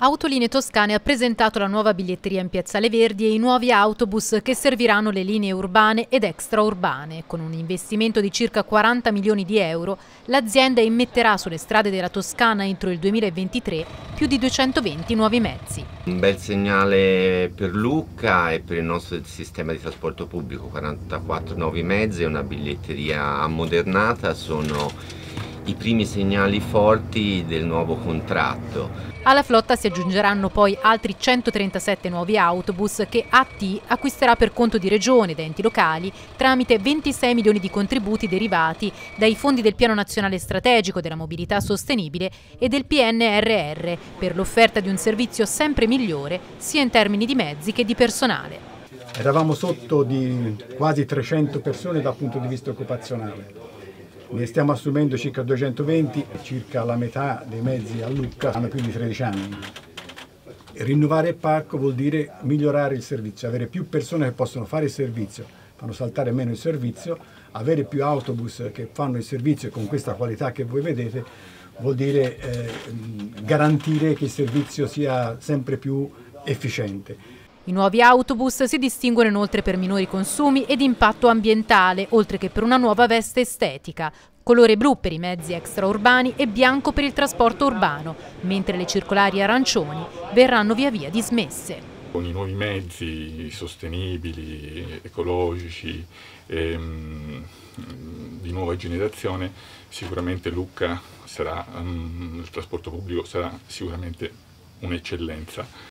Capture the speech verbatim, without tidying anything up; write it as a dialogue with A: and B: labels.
A: Autolinee Toscane ha presentato la nuova biglietteria in Piazzale Verdi e i nuovi autobus che serviranno le linee urbane ed extraurbane. Con un investimento di circa quaranta milioni di euro, l'azienda immetterà sulle strade della Toscana entro il duemilaventitré più di duecentoventi nuovi mezzi.
B: Un bel segnale per Lucca e per il nostro sistema di trasporto pubblico, quarantaquattro nuovi mezzi e una biglietteria ammodernata sono i primi segnali forti del nuovo contratto.
A: Alla flotta si aggiungeranno poi altri centotrentasette nuovi autobus che A T acquisterà per conto di regione ed enti locali tramite ventisei milioni di contributi derivati dai fondi del Piano Nazionale Strategico della Mobilità Sostenibile e del P N R R per l'offerta di un servizio sempre migliore sia in termini di mezzi che di personale.
C: Eravamo sotto di quasi trecento persone dal punto di vista occupazionale. Ne stiamo assumendo circa duecentoventi, circa la metà dei mezzi a Lucca hanno più di tredici anni. Rinnovare il parco vuol dire migliorare il servizio, avere più persone che possono fare il servizio, fanno saltare meno il servizio, avere più autobus che fanno il servizio con questa qualità che voi vedete vuol dire eh, garantire che il servizio sia sempre più efficiente.
A: I nuovi autobus si distinguono inoltre per minori consumi ed impatto ambientale, oltre che per una nuova veste estetica. Colore blu per i mezzi extraurbani e bianco per il trasporto urbano, mentre le circolari arancioni verranno via via dismesse.
D: Con i nuovi mezzi sostenibili, ecologici, ehm, di nuova generazione, sicuramente Lucca sarà, um, il trasporto pubblico sarà sicuramente un'eccellenza.